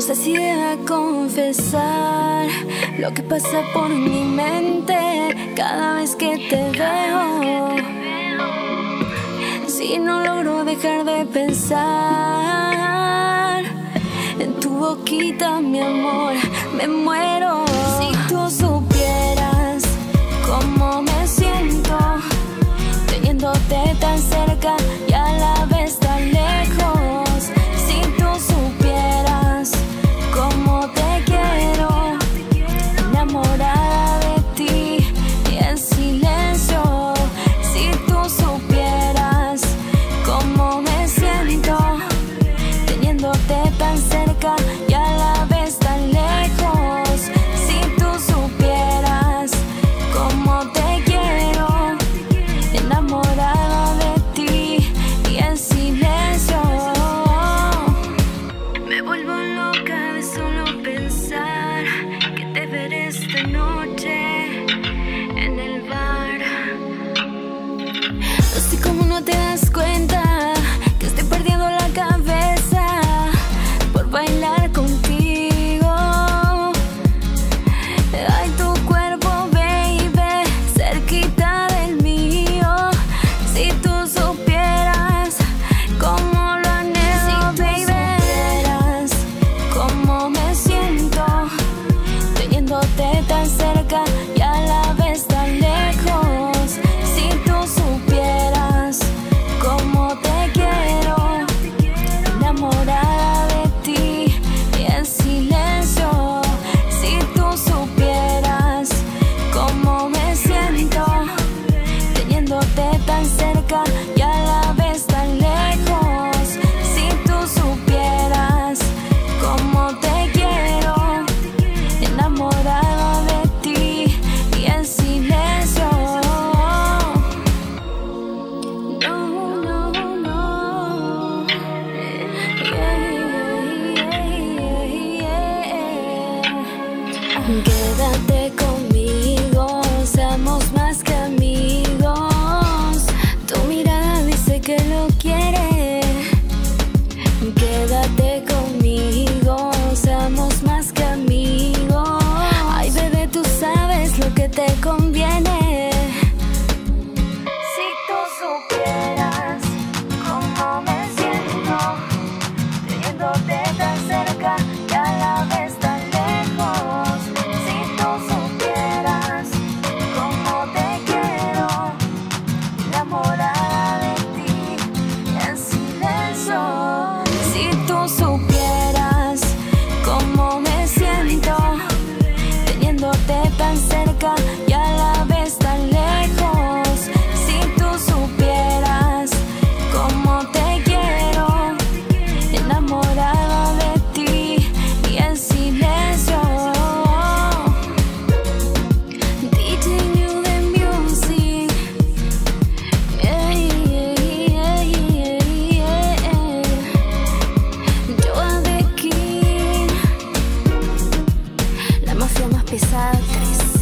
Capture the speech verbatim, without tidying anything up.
sé si deba confesar lo que pasa por mi mente cada vez que te veo. Si no logro dejar de pensar en tu boquita, mi amor, me muero. Si tú supieras cómo me siento teniéndote tan cerca y a la vez tan lejos. Si tú supieras cómo te quiero, enamorada de ti y en silencio. Si tú supieras cómo me siento teniéndote tan cerca y a la vez tan lejos. Si tú supieras cómo te quiero, enamorada de ti y en silencio. Me vuelvo loca de solo pensar que te veré esta noche en el bar. No sé cómo no te das cuenta que estoy perdiendo la cabeza por bailar contigo. Ay, tu cuerpo, baby, cerquita del mío. Si tú supieras cómo lo anhelo, baby. Si tú supieras cómo me siento teniéndote tan cerca y a la vez tan lejos. Si tú supieras cómo te quiero, enamorada de ti y en silencio. Si tú supieras cómo me siento teniéndote tan cerca y a la vez tan lejos. Si tú supieras cómo te quiero, enamorada de ti y en silencio. No, no, no. Yeah, yeah, yeah. Quédate conmigo, seamos más que amigos. Tu mirada dice que lo quiere. Quédate conmigo, seamos más que amigos. Ay, bebé, tú sabes lo que te conviene. Si tú supieras cómo me siento teniéndote tan cerca y a la vez tan lejos. Si tú supieras cómo te quiero, enamorada de ti en silencio. Si tú supieras cómo me siento teniéndote tan cerca y a la vez tan lejos. Si tú supieras cómo te quiero, enamorada de ti y en silencio. D J New the music. Yeah, yeah, yeah, yeah, yeah. Joa the King, la mafia más pesada, tres.